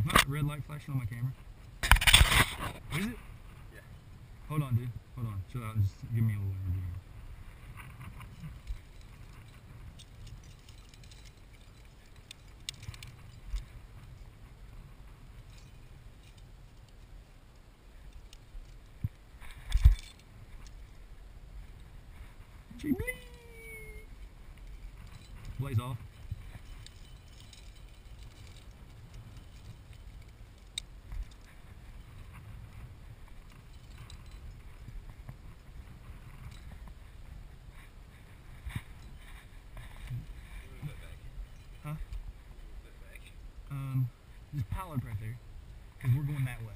Is my red light flashing on my camera? Is it? Yeah. Hold on, dude. Hold on. Chill out and just give me a little interview. Blaze off. Huh? Just pile up right there, because we're going that way.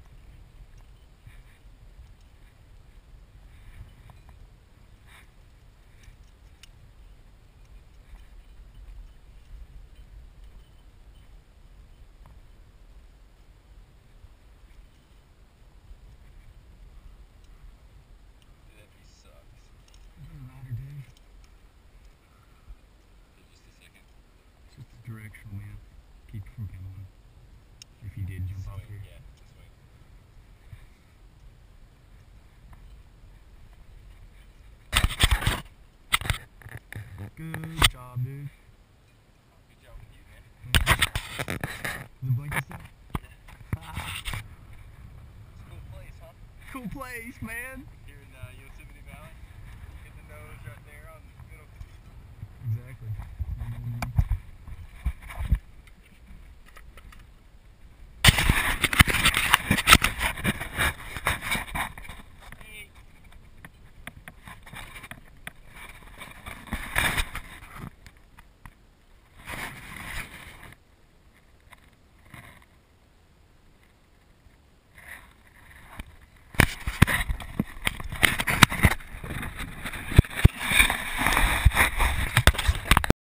Directional, man. Keep you from pedaling. If you did jump off here. Yeah, Good job, dude. good job with you, man. The blanket stuff? It's a cool place, huh? Cool place, man.